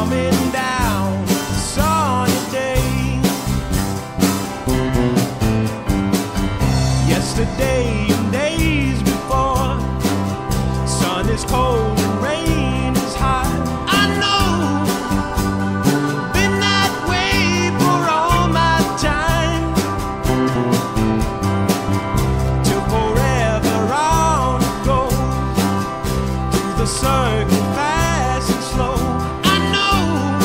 coming down a sunny day. Yesterday and days before, sun is cold and rain is hot. I know, been that way for all my time, till forever on it goes, through the circle fast and slow. I know,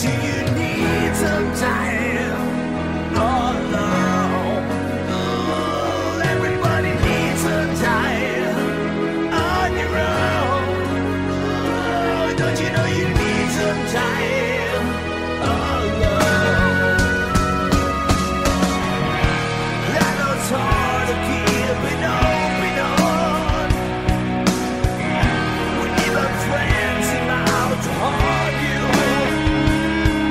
Do you need some time alone? Oh, everybody needs some time on your own. Oh, don't you know you need some time alone? I know it's hard to keep it open on when even friends seem out to harm you.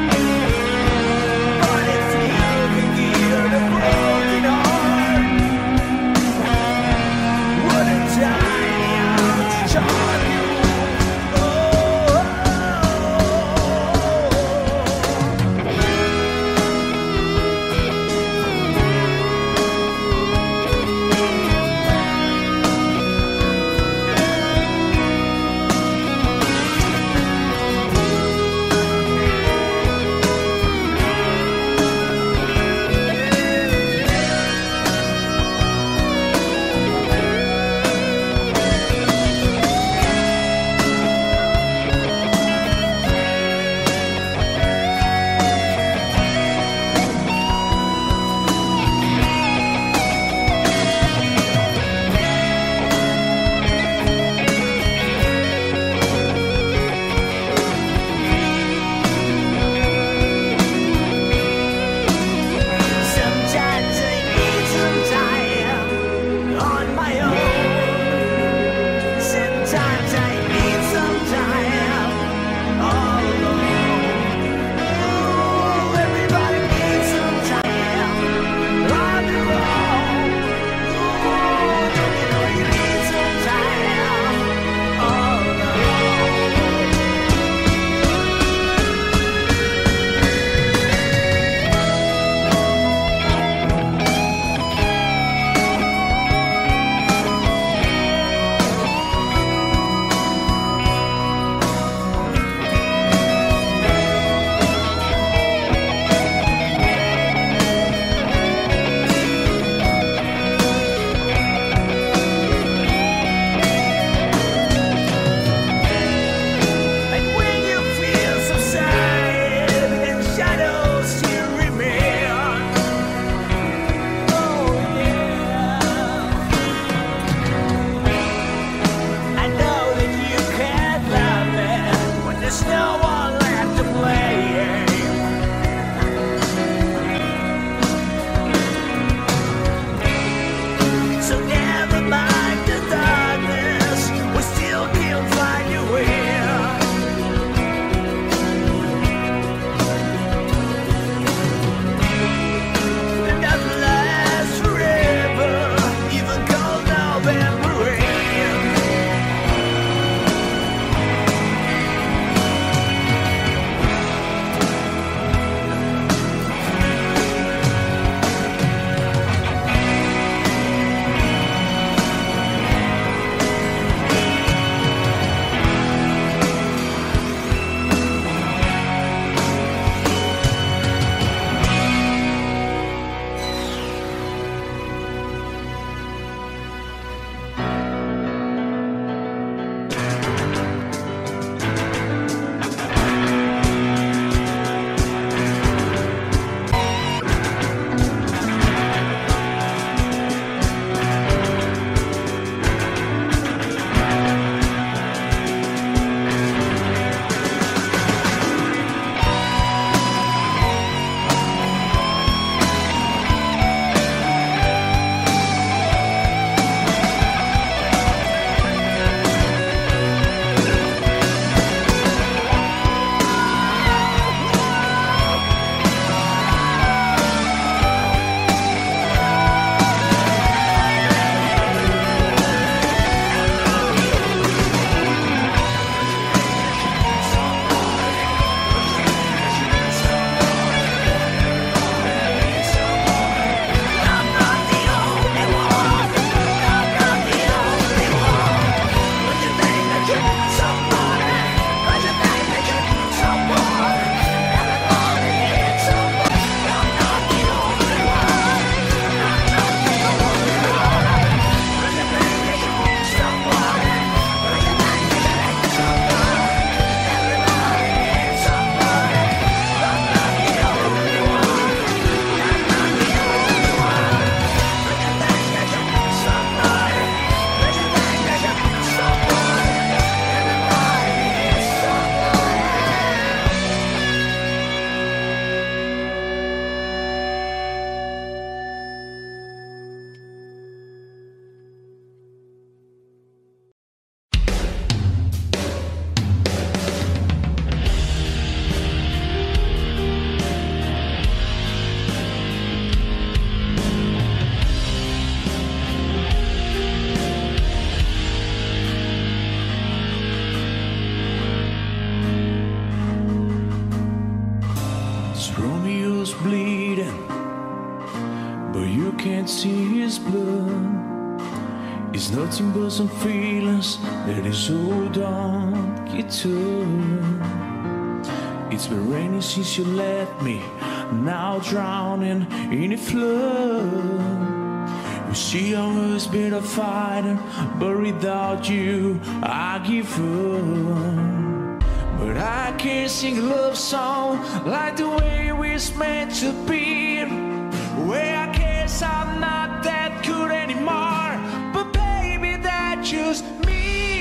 can't see his blood. It's nothing but some feelings that is hold on guitar. It's been raining since you left me, now drowning in a flood. You see I was better fighting, but without you I give up. But I can't sing a love song like the way we're meant to be. Where I guess I'm not that good anymore, but baby that's just me.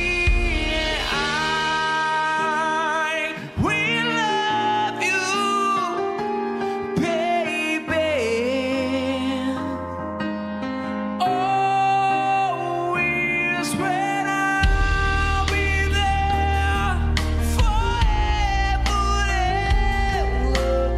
I will love you, baby. Always when I'll be there forever and ever.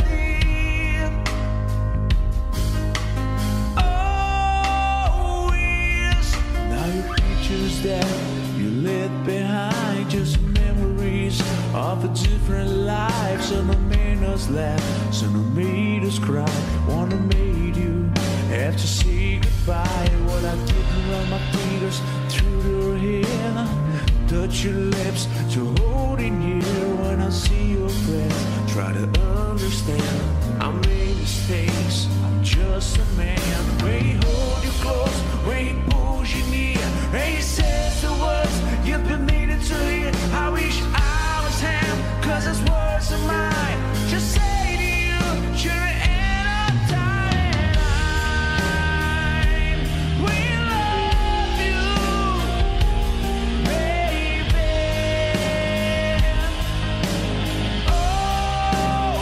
That you left behind, just memories of a different life. Some have made us laugh, some have made us cry. One have made you have to say goodbye. What I did run my fingers through your hair, touch your lips to hold in here. When I see your breath, try to understand. I made mistakes, I'm just a man. When he hold you close, when he pulls you near, and he says the words you've been needing to hear. I wish I was him, cause his words are mine. Just say to you, you're the end of time. We love you, baby. Oh,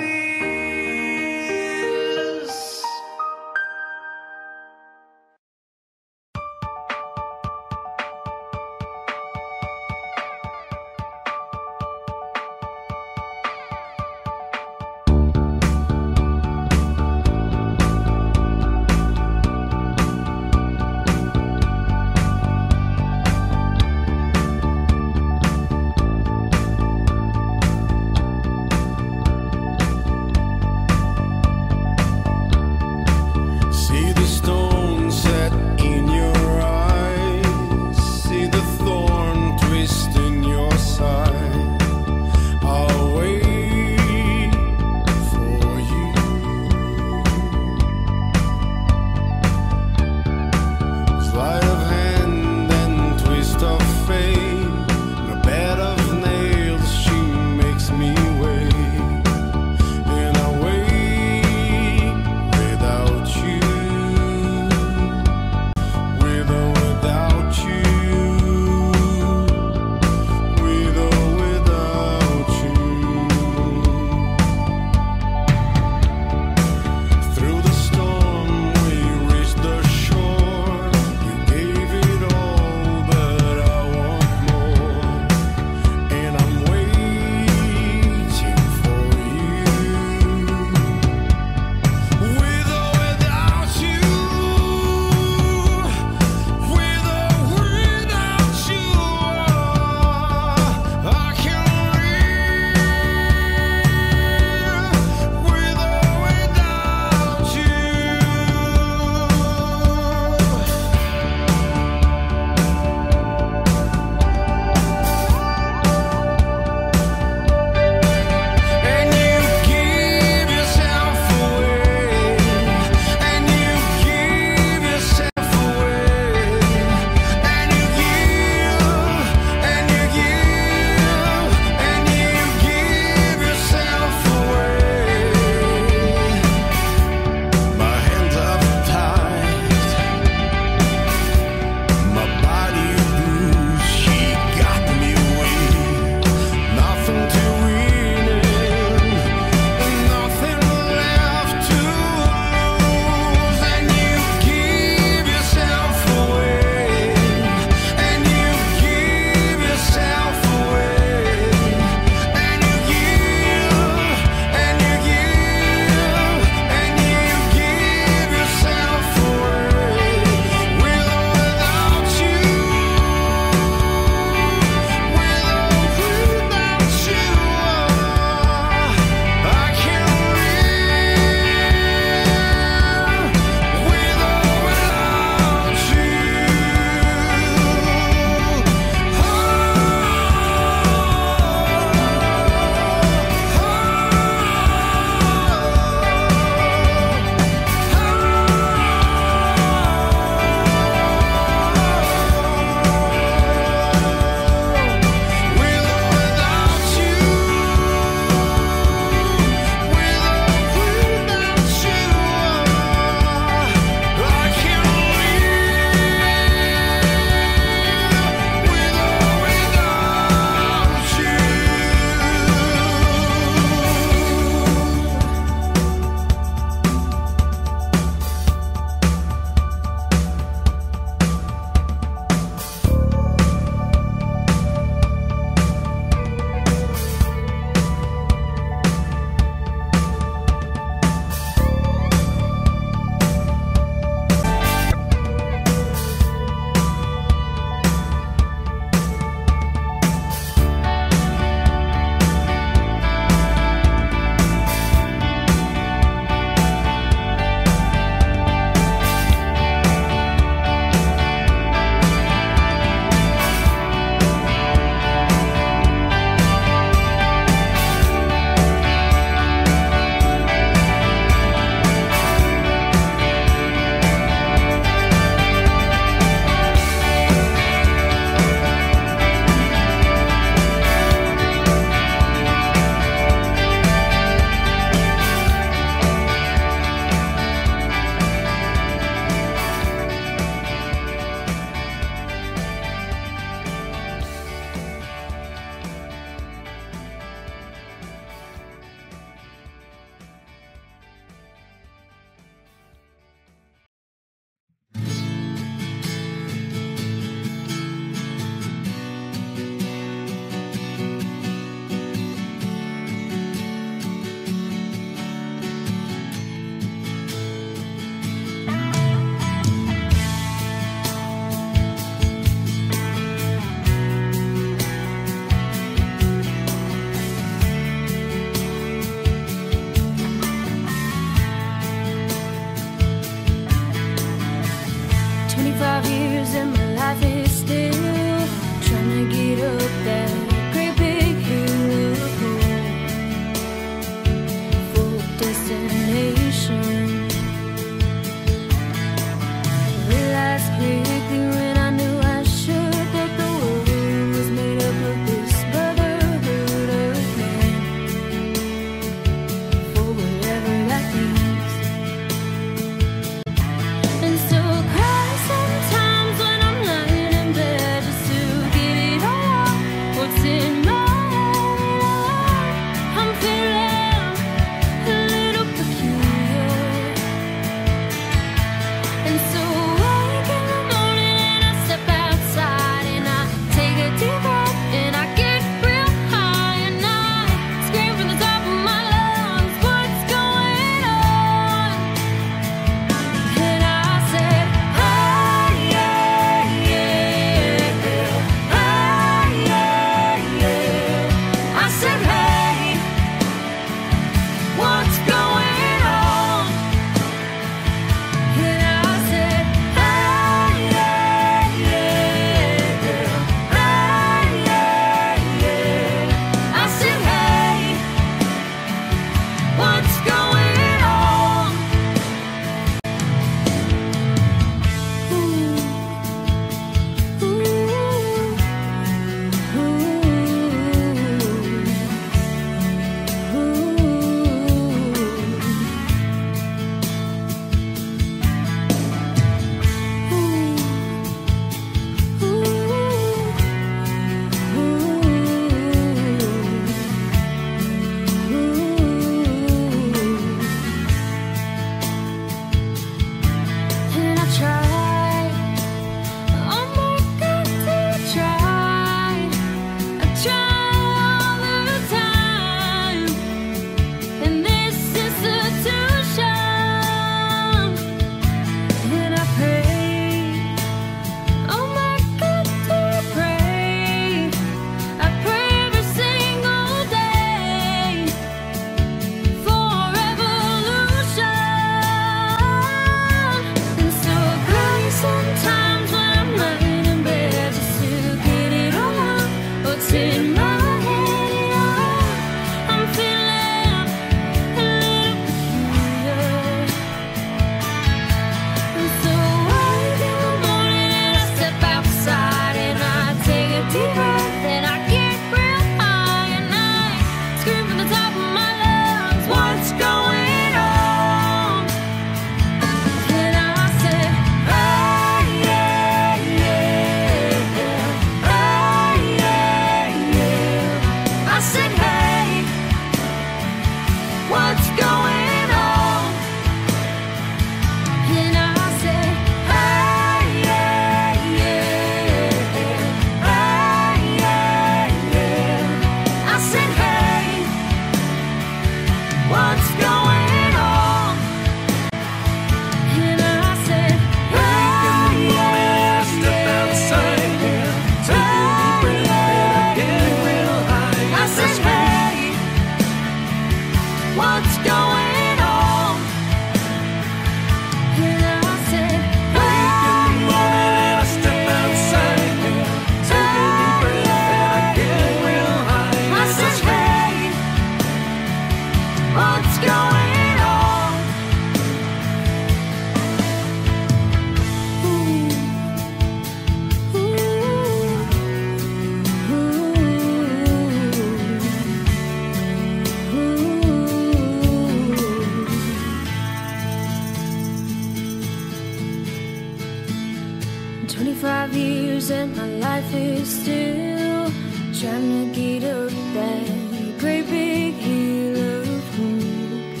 and my life is still trying to get up that great big hill of hope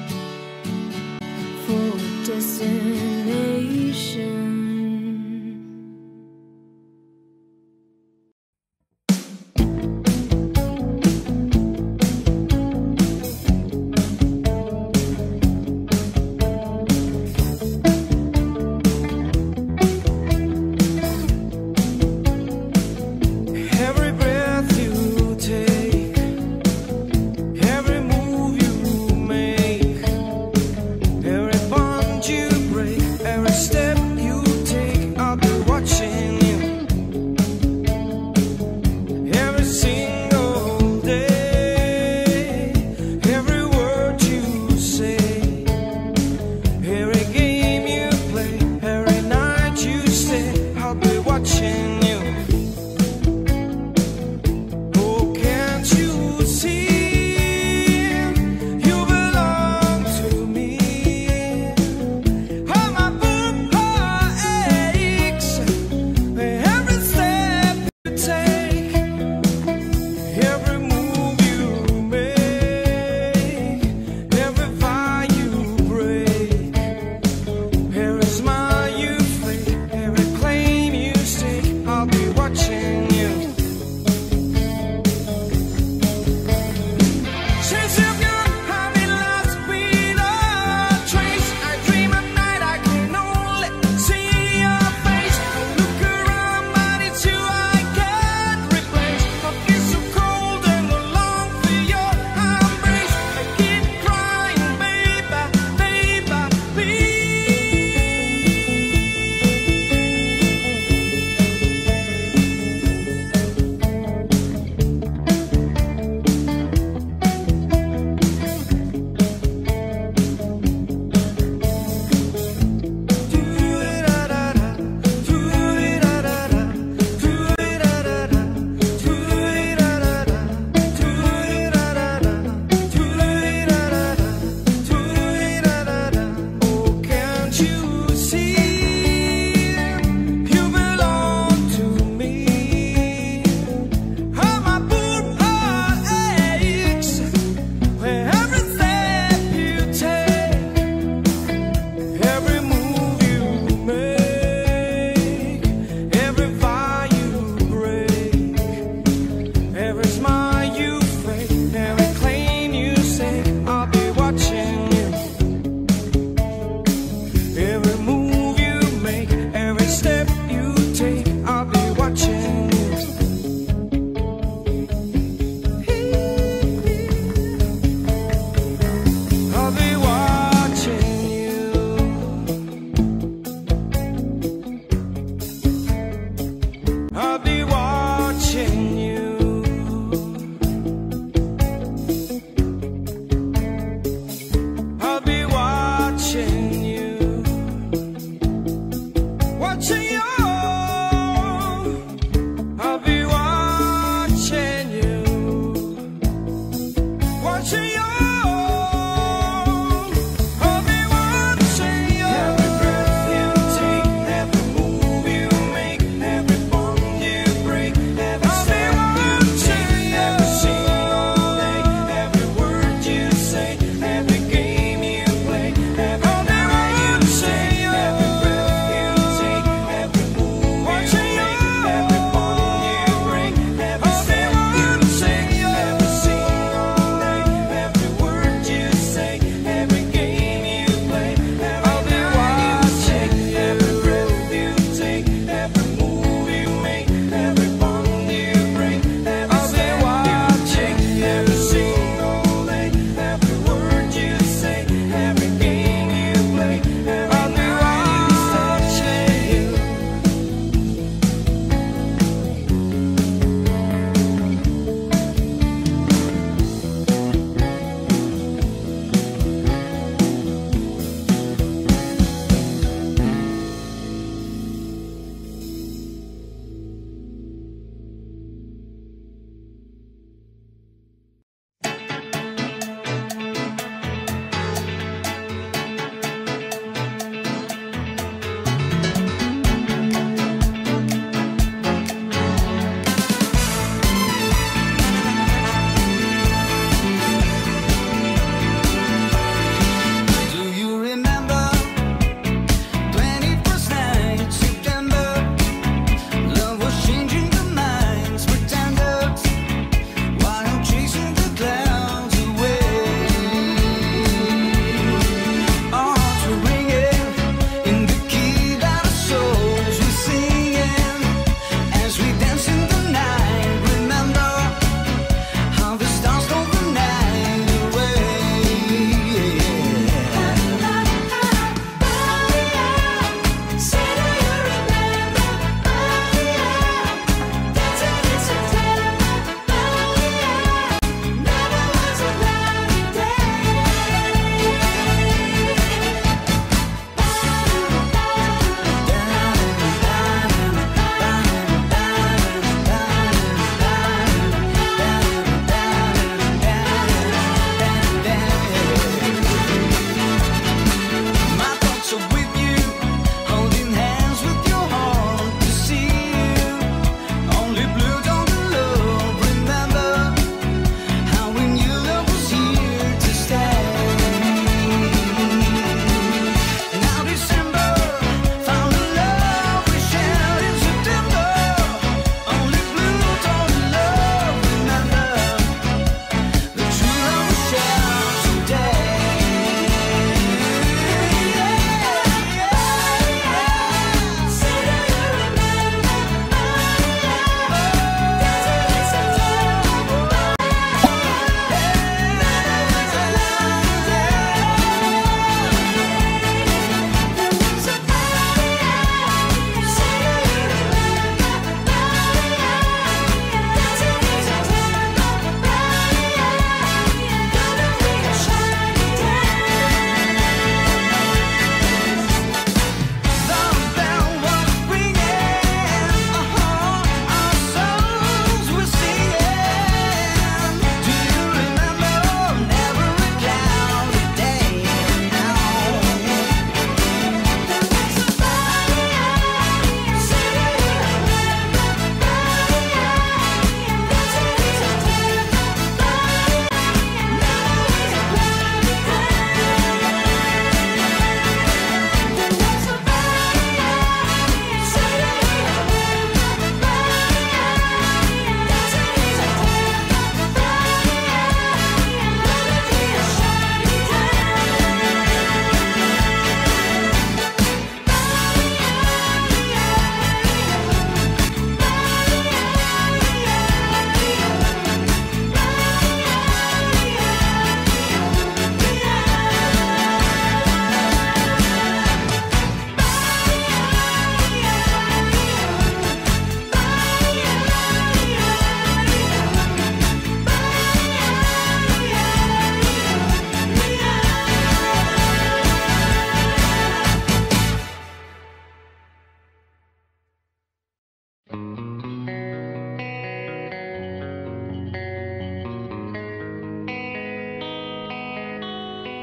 for a destination.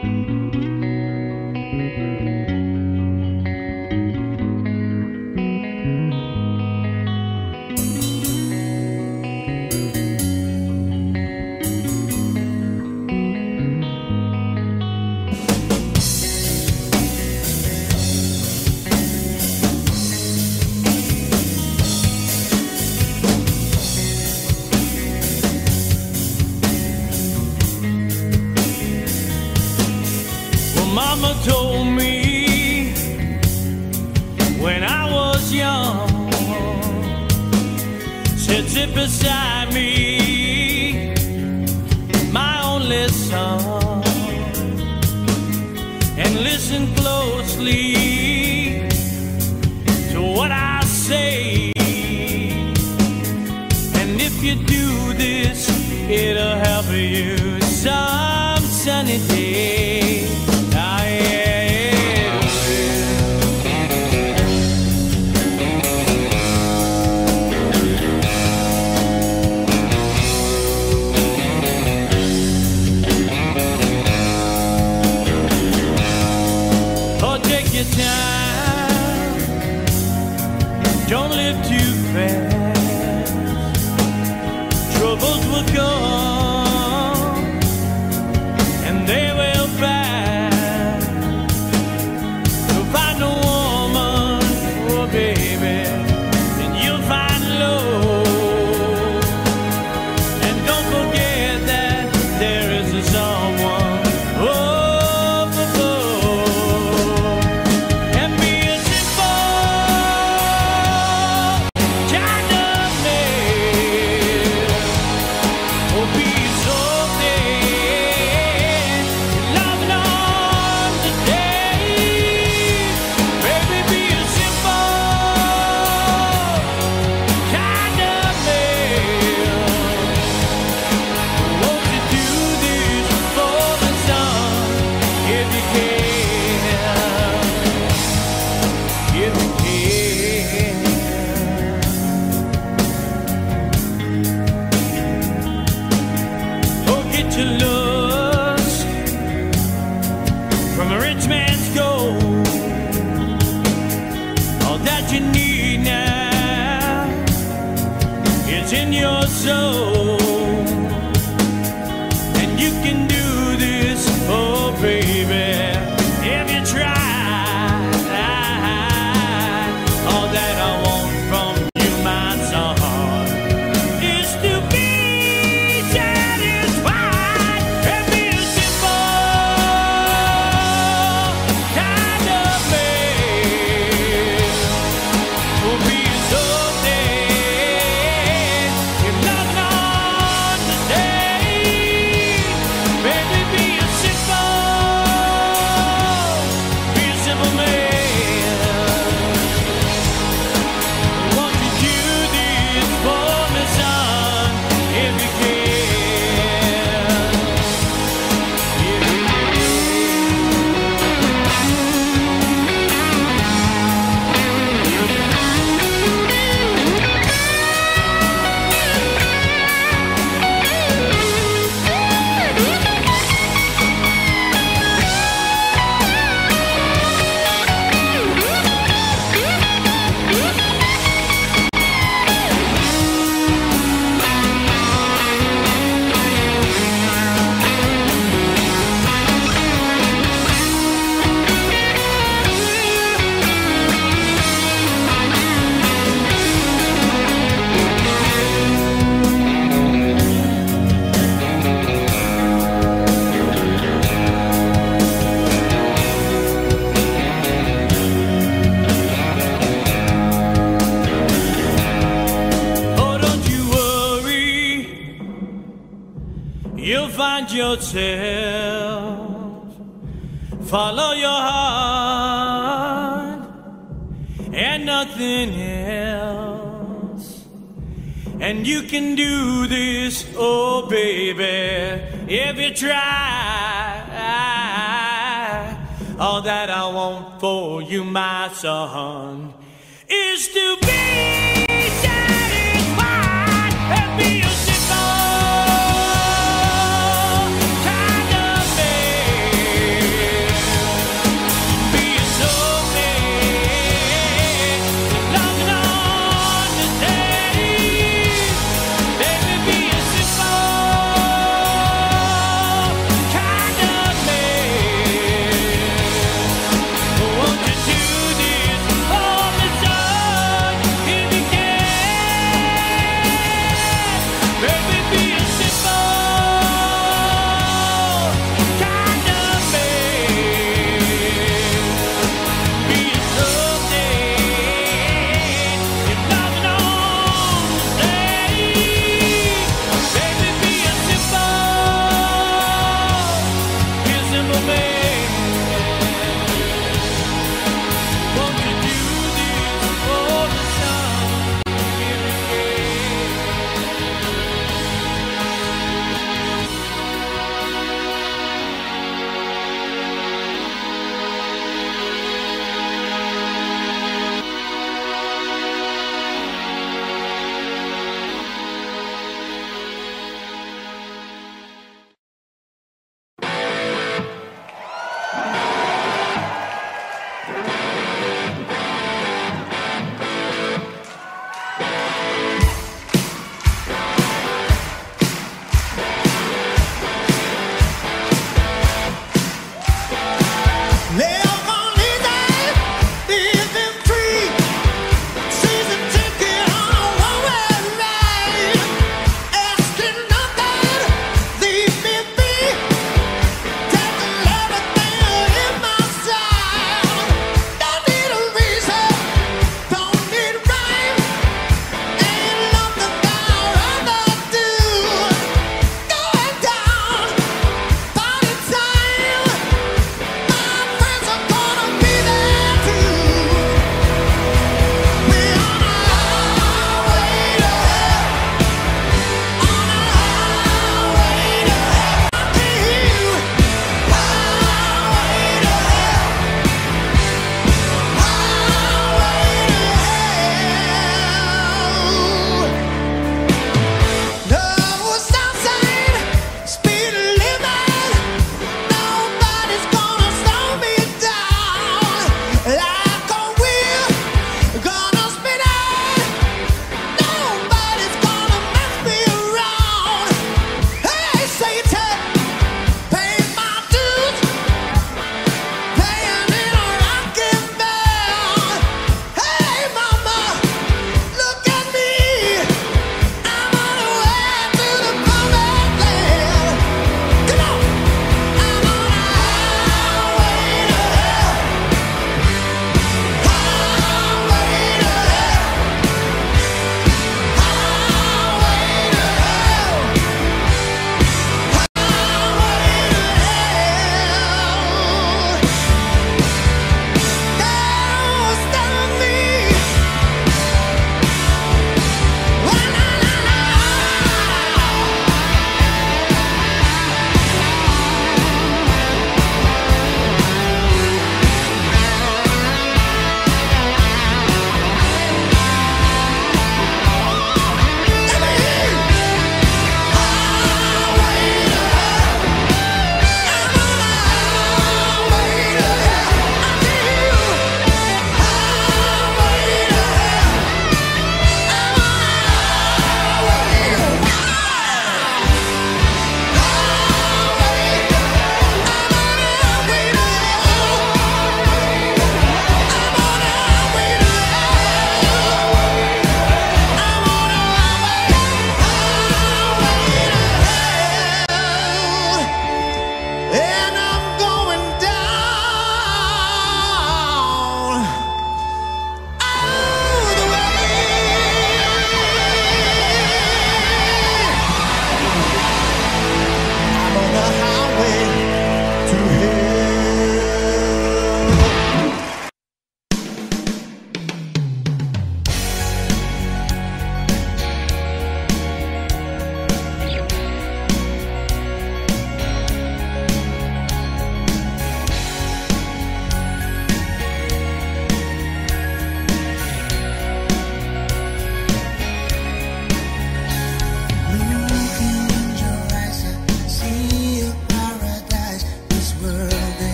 Mama told me when I was young, said sit beside me, my only son, and listen closely to what I say. And if you do this, it'll help you some sunny day. Time, don't live too fast. Troubles will come and they will pass. You'll find a woman, oh baby, and you'll find love. And don't forget that there is a someone. Oh, to lust from a rich man's gold. All that you need now is in your soul, and you can do this, oh baby, if you try. All that I want from you, my son, is to be you'll find yourself. Follow your heart and nothing else. And you can do this, oh baby, if you try. All that I want for you, my son, is to be satisfied and be a simple kind of man.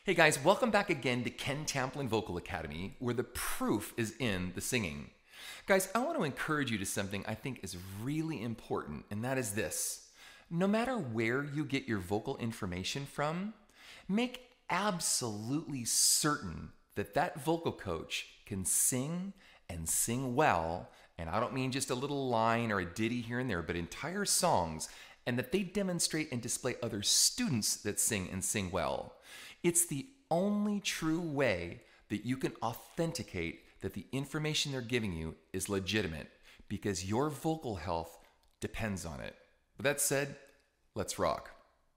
Hey guys, welcome back again to Ken Tamplin Vocal Academy, where the proof is in the singing. Guys, I want to encourage you to something I think is really important, and that is this. No matter where you get your vocal information from, make absolutely certain that that vocal coach can sing and sing well, and I don't mean just a little line or a ditty here and there, but entire songs, and that they demonstrate and display other students that sing and sing well. It's the only true way that you can authenticate that the information they're giving you is legitimate, because your vocal health depends on it. With that said, let's rock.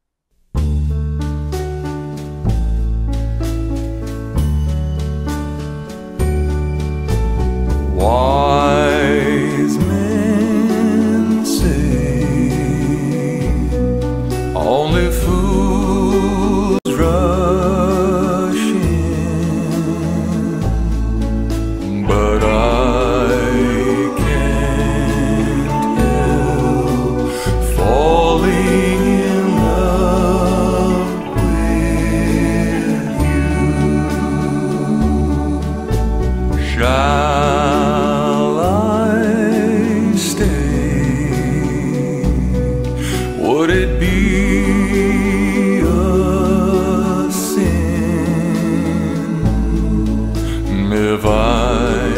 Wise men say only fools rush in, but I can't help falling in love with you. Shall I stay? Would it be a sin if I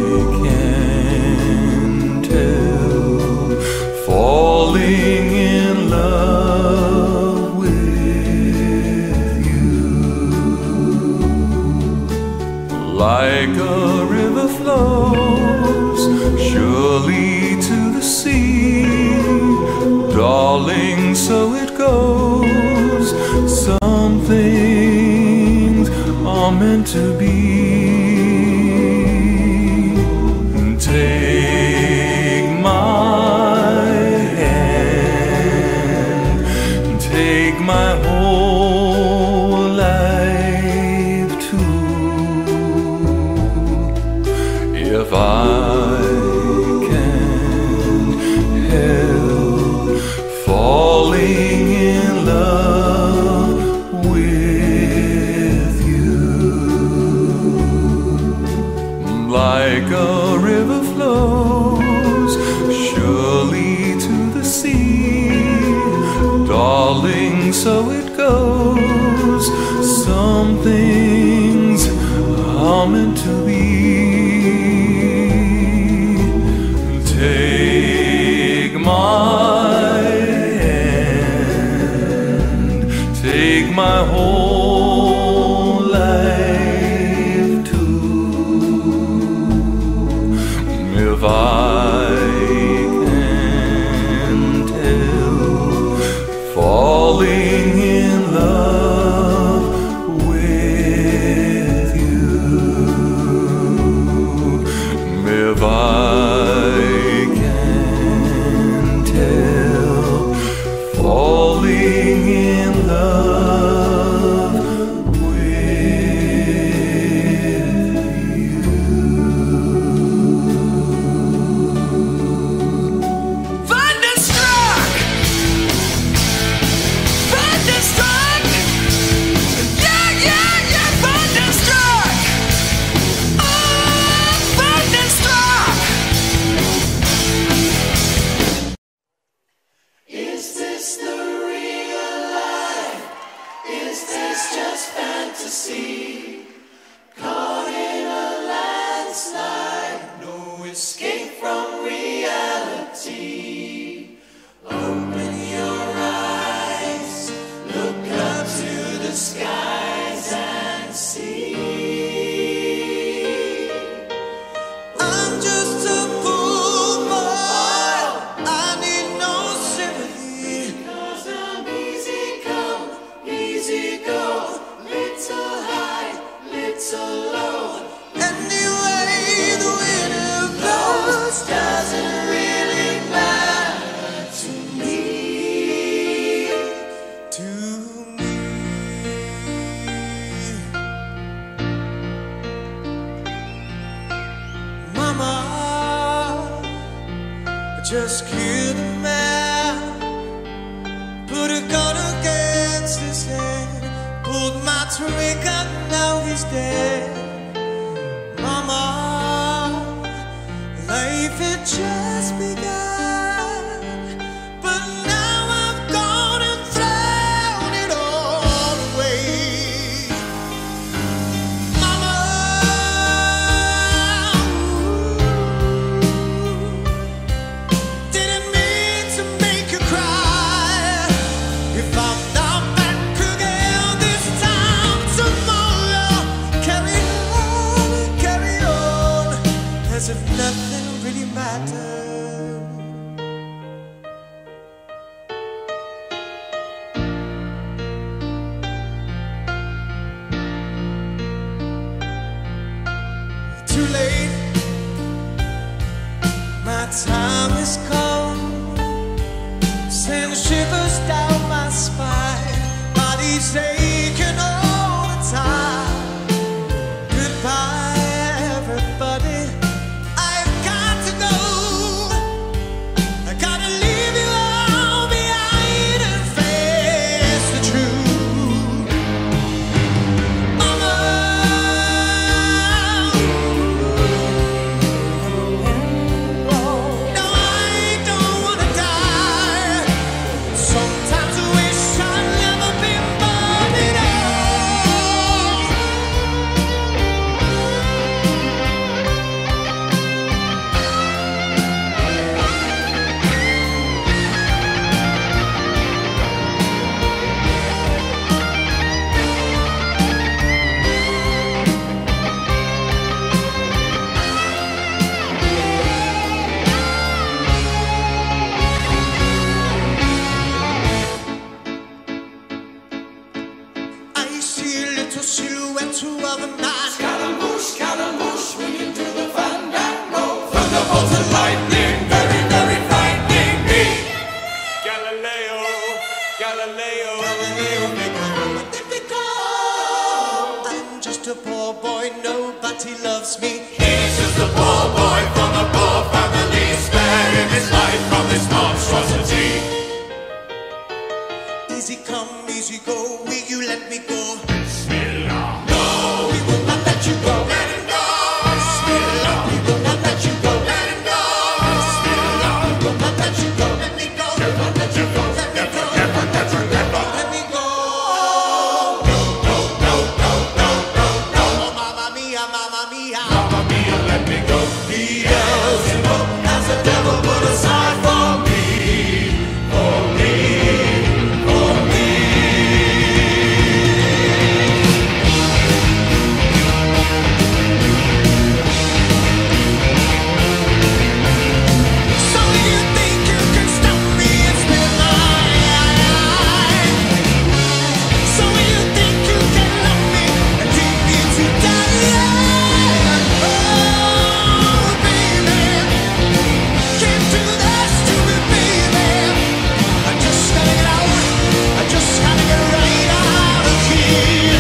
can't help falling in love with you? Like a river flows surely to the sea, darling, so it goes. Some things are meant to be. Take my hand, take my whole life too. If I can't help falling in love with you, like a river flows surely to the sea, darling, so it goes. Some things are meant to be. Take my hand, take my whole life too. If I can't help falling in love with you, if I can't help falling in love with you. Thunderstruck! Thunderstruck! Yeah, yeah, yeah, thunderstruck! Oh, thunderstruck! Is this the real life? Is this just fantasy? Caught in a landslide, no escape from reality. Open your eyes, look up to the skies and see. I'm just a fool boy, I need no sympathy. 'Cause I'm easy come, easy go, little high, little low. Anyway, the winner blows, doesn't really matter to me. To me. Mama, I just killed a man, put a gun against his head, pulled my trigger, now he's dead. Mama, life had just begun, but now I've gone and thrown it all away. Mama, didn't mean to make you cry. If I'm not back again this time tomorrow, carry on, as if nothing really mattered. Too late, my time is come. Send shivers down my spine, body's aching all the time. Goodbye, everybody, I've got to go. I gotta leave you all behind and face the truth. Mama, no, I don't wanna die. Sometimes I wish I'd never been born at all. I see a little silhouette of a man. Scaramouche, Scaramouche, swinging through the fandango. Thunderbolts and lightning, very, very frightening me. Galileo, Galileo, Galileo, Magnifico. I'm just a poor boy, nobody loves me. he's just a poor boy from a poor family, sparing his life from this monstrosity. Easy come, easy go, will you let me go? Bismillah. No, we will not let you go. Let him go. Bismillah. We will not let you go. Let him go. Bismillah. We will not let you go. Let me go. Never let you go. Let me Never, go. never, never, never. Let me go. No, no, no, no, no, no, no. Oh, mamma mia, mamma mia. Mamma mia, let me go. Beelzebub has the devil put aside for me, for me, for me. So you think you can stop me and spin my eye? So you think you can love me and take me to die? Oh, baby, can't do this to me, baby. I just gotta get out. I just gotta get right out of here.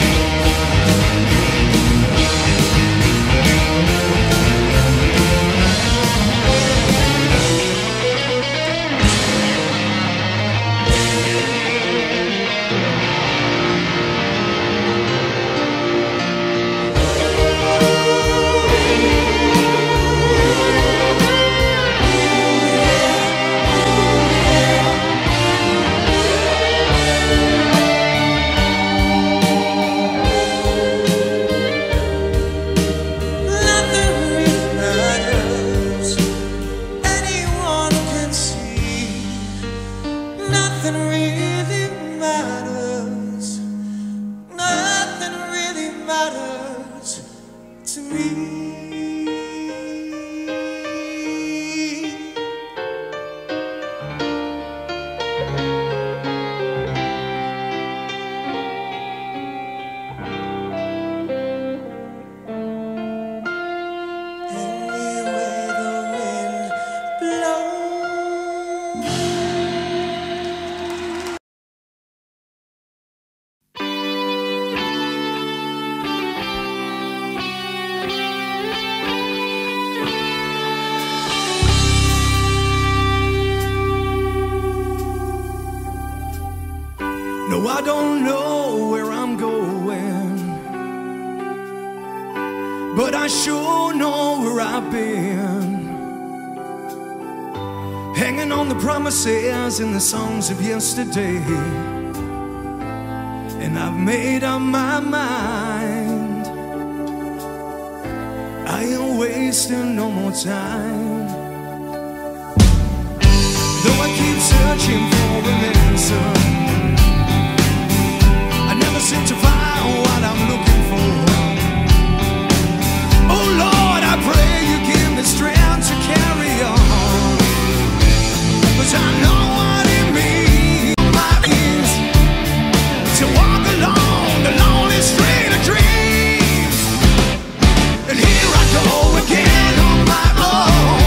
Nothing really matters. Anyone can see. Nothing really matters. Nothing really matters to me. Anywhere the wind blows. No, I don't know where I'm but I sure know where I've been. Hanging on the promises and the songs of yesterday. And I've made up my mind. I ain't wasting no more time. Though I keep searching for an answer, I never seem to find what I'm looking for. Oh Lord, I pray you give me strength to carry on, 'cause I know what it means to walk along the lonely street of dreams. And here I go again on my own.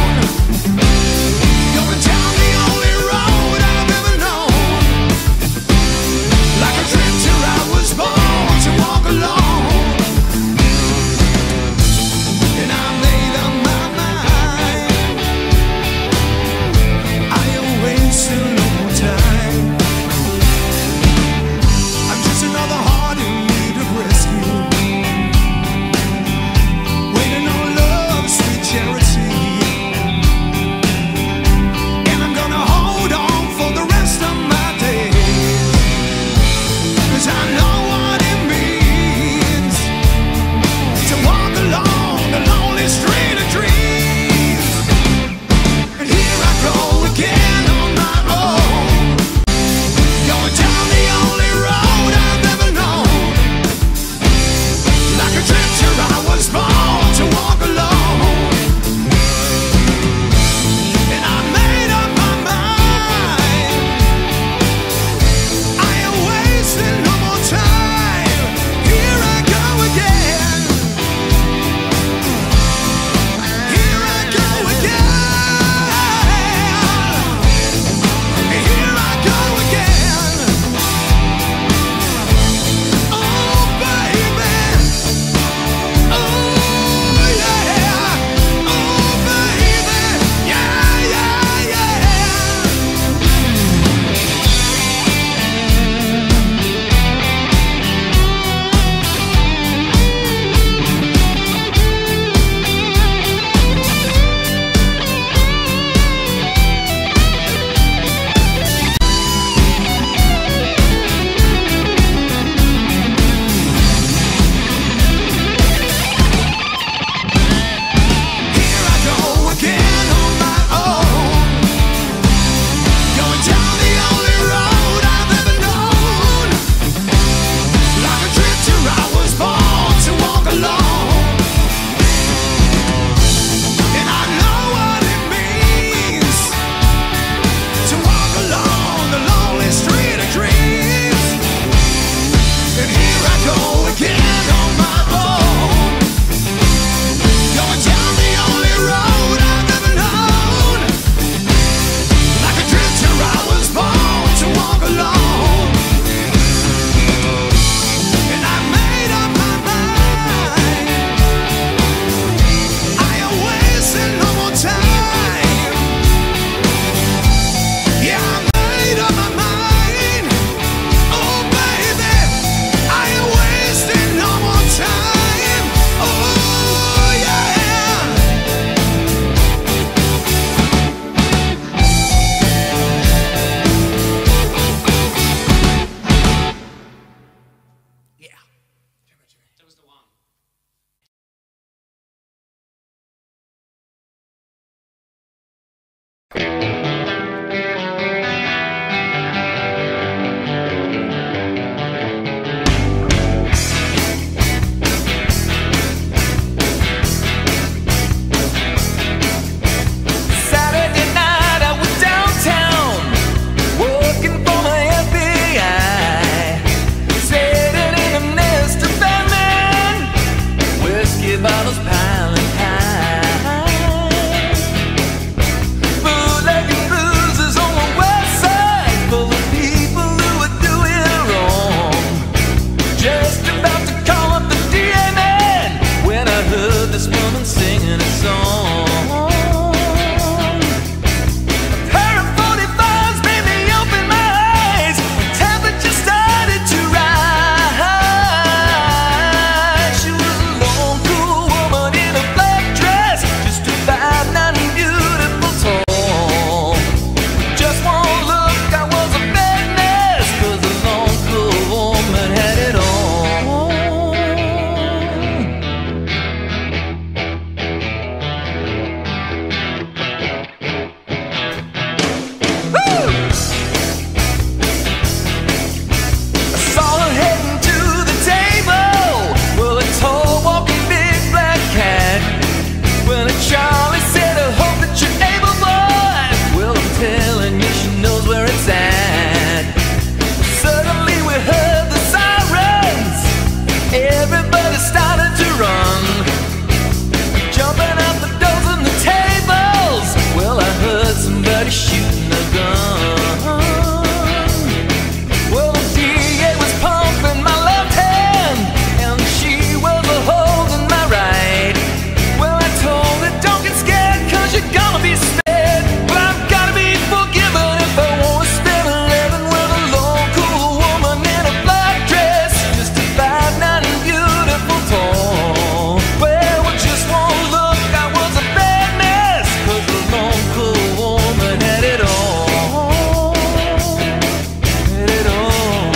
somebody shooting a gun. Well, the DA was pumping my left hand, and she was holding my right. Well, I told her, don't get scared, cause you're gonna be spared. But I've gotta be forgiven if I wanna spend a living with a local woman in a black dress, just a 5'9" beautiful tall. Well, with just one look, I was a bad mess, cause the local woman had it all. Had it all.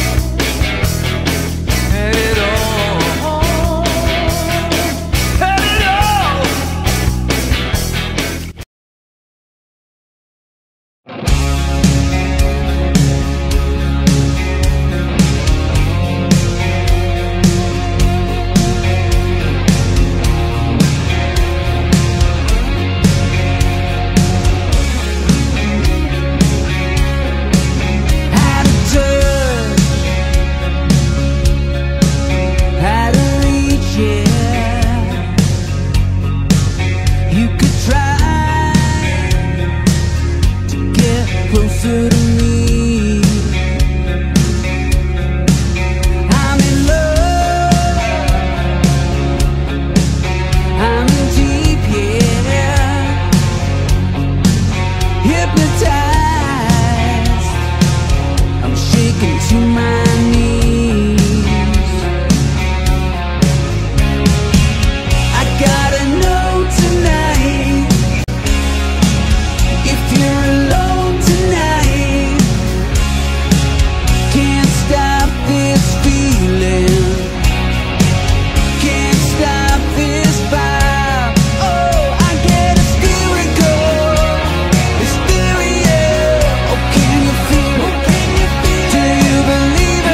Had it all. Had it all. Had a touch, had a reach, yeah. You could try to get closer to me. I'm in love, I'm in deep, yeah. Hypnotized, I'm shaking to my knees. I gotta know tonight if you're alone tonight. Can't stop this feeling, can't stop this vibe. Oh, I get hysterical, hysteria. Oh, can you feel it? Do you believe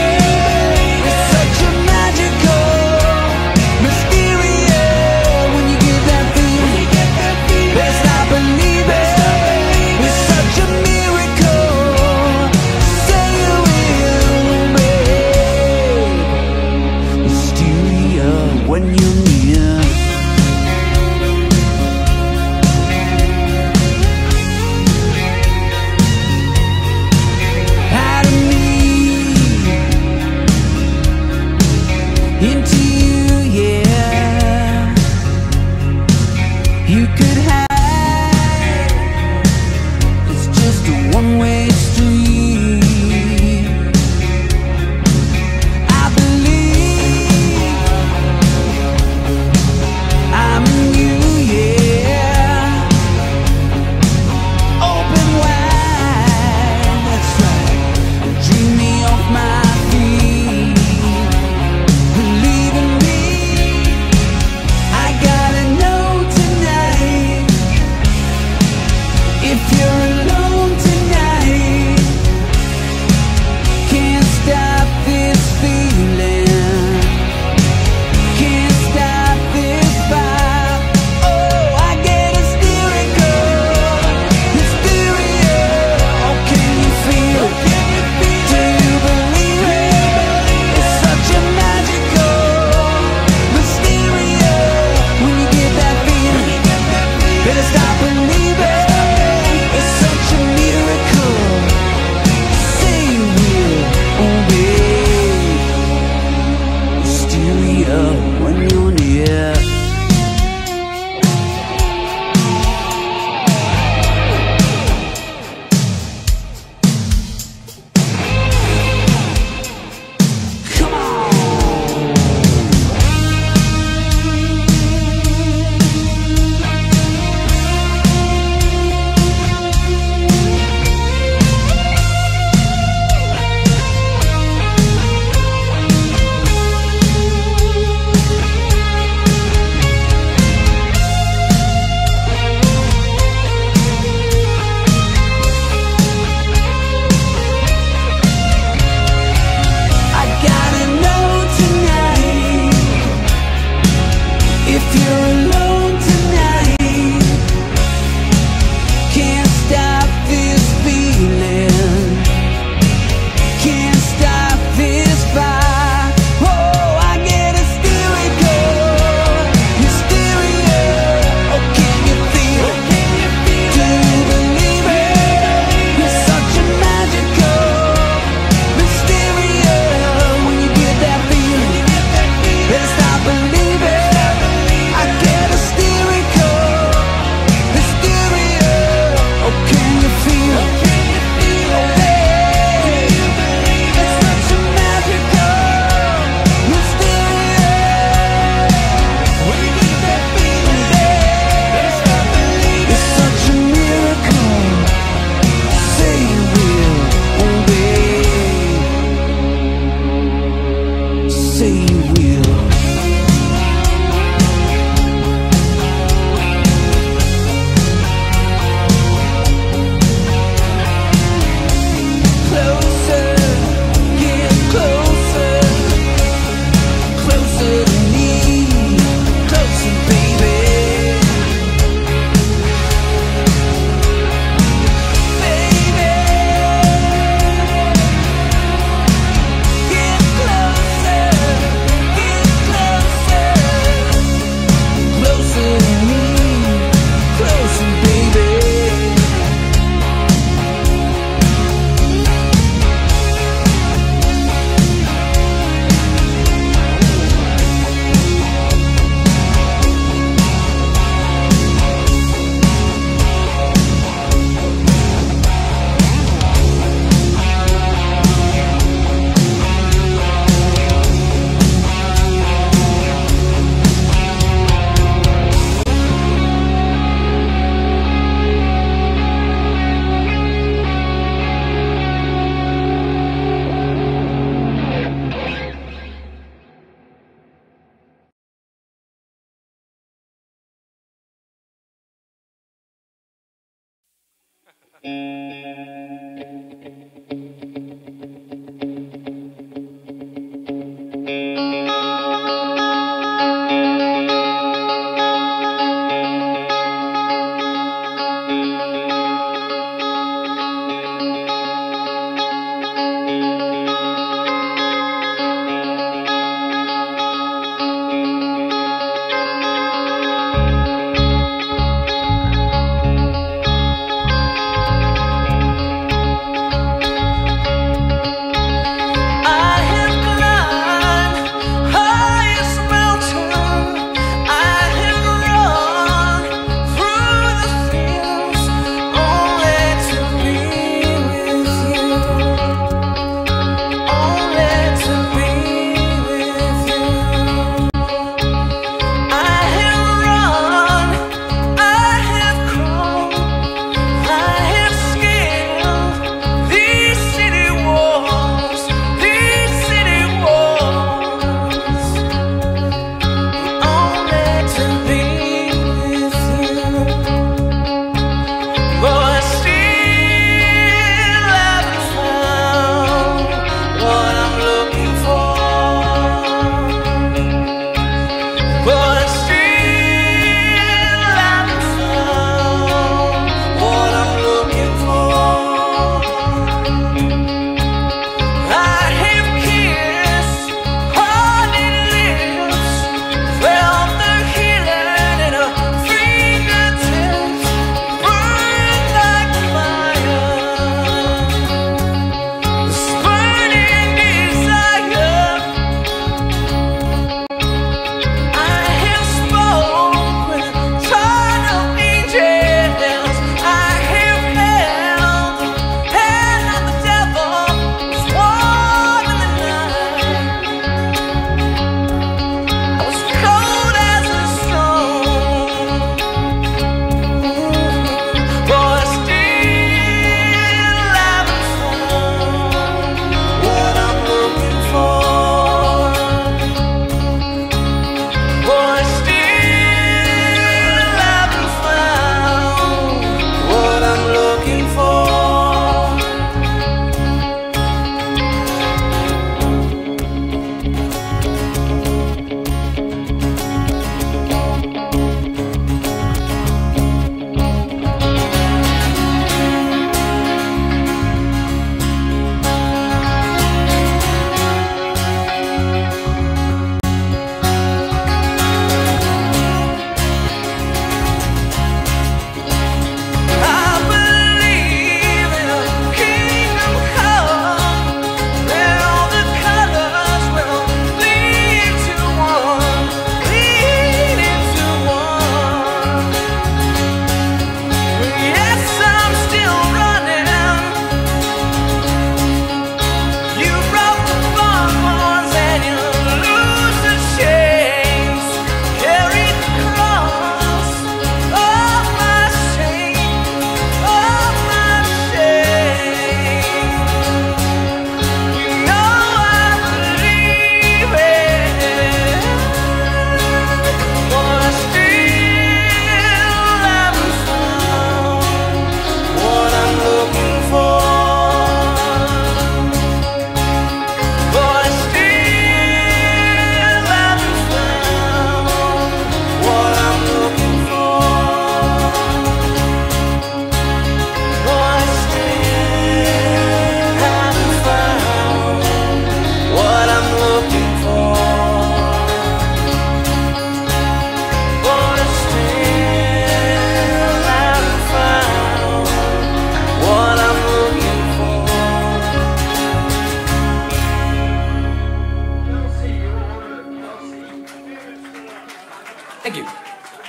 Thank you.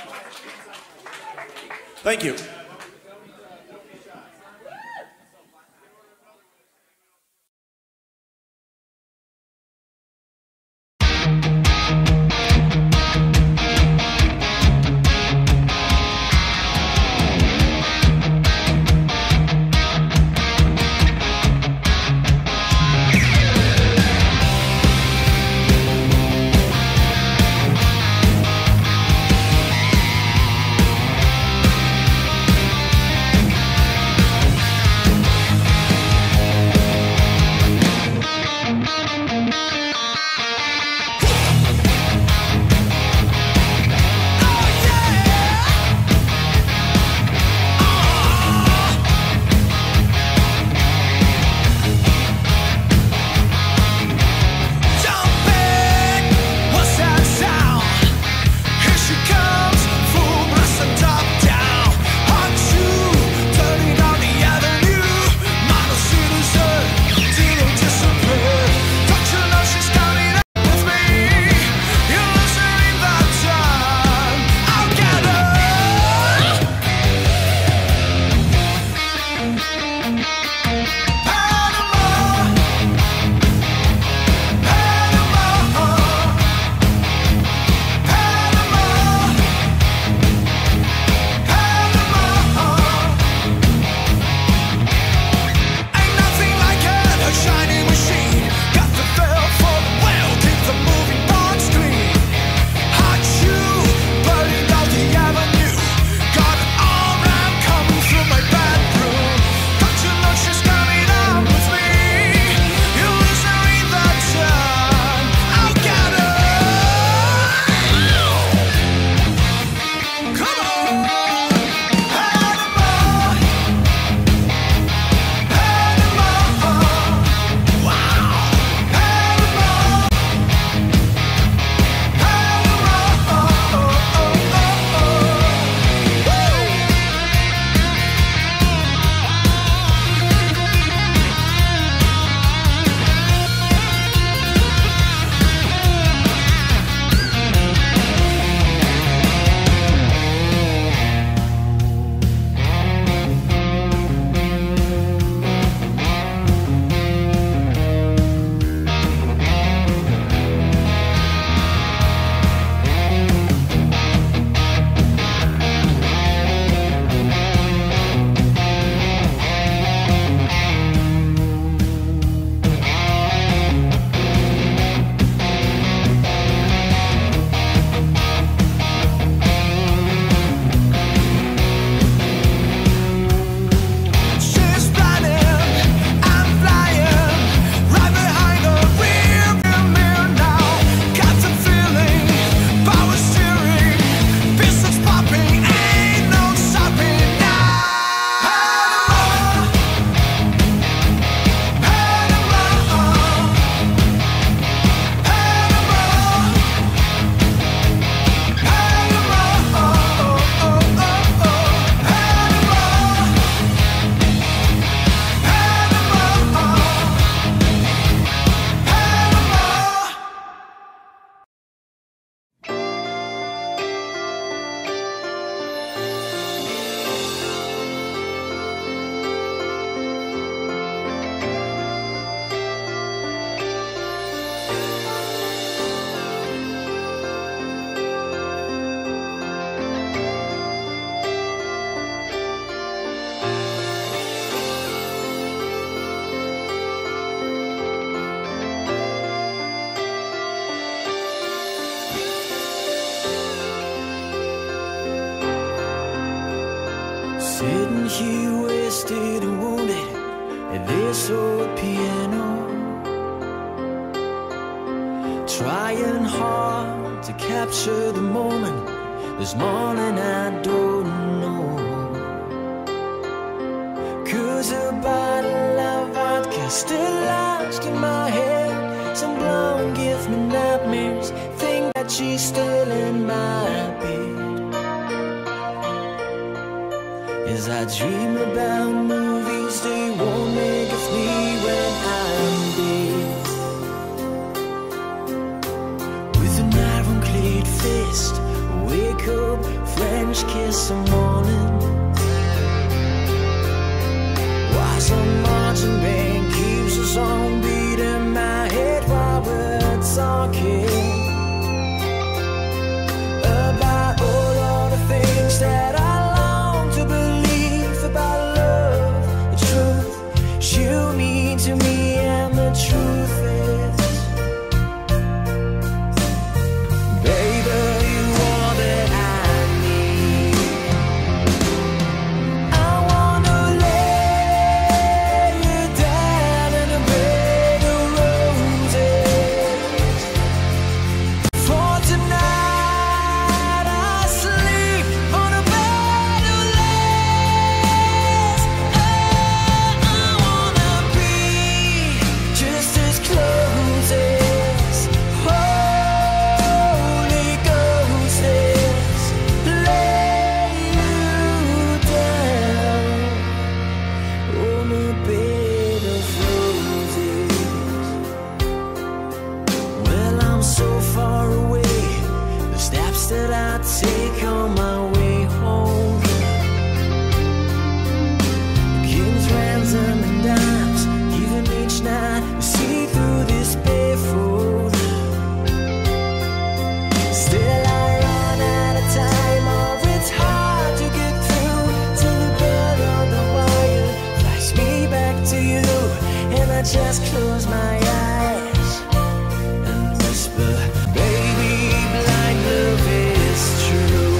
Thank you. at this old piano, trying hard to capture the moment. This morning I don't know, 'cause a bottle of vodka still lodged in my head. Some blonde gives me nightmares, think that she's still in my bed. As I dream about movies they won't make of me when I'm dead. With an ironclad fist, wake up, French kiss the morning. While some marching band keeps us on beat in my head while we're talking about all the things that I long to believe about love, the truth you mean to me, and the truth is, baby, you are that I need. I wanna lay you down in a bed of roses. For tonight I sleep on a bed of lace. Oh, I wanna be just as close as Holy Ghost is. Lay you down on a bed of roses. Well, I'm so far away, the steps that I take on my way home, kings, ransom, and dimes, even each night we see through this barefoot. Still I run out of time, or it's hard to get through till the bird on the wire flies me back to you, and I just close my eyes and whisper, baby, blind love is true.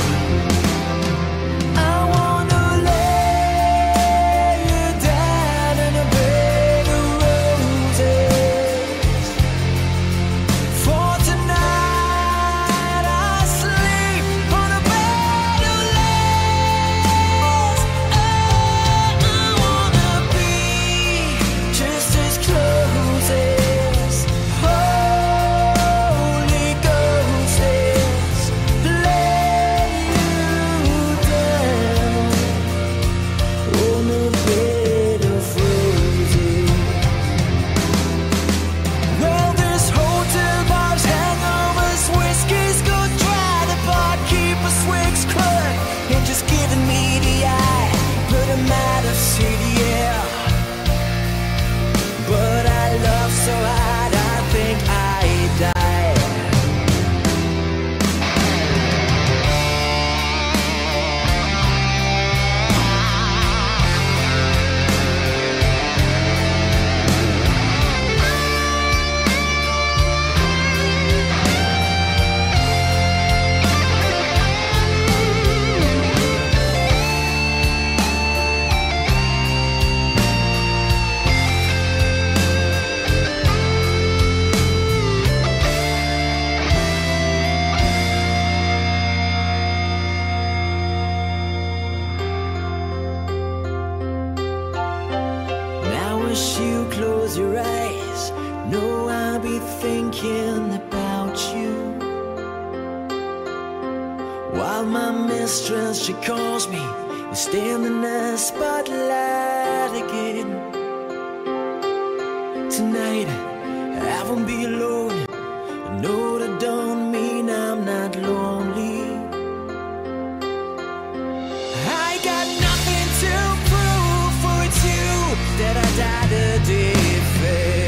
I wanna lay you down in a bed of roses. For tonight I sleep on a bed of lace. Oh, I wanna be just as close as Holy Ghost is. Lay you down on a bed of roses. Well, there's hotel bars, hangovers, whiskey's go dry. The barkeeper swigs clerk and just giving me the eye. But I'm out of city, yeah. But I love so hard, I think I die. Now as you close your eyes, know I'll be thinking about you. While my mistress, she calls me, you stand in the spotlight again. Tonight I won't be alone. I know that don't mean I'm not lonely. I got nothing to prove, for it's you that I died a day.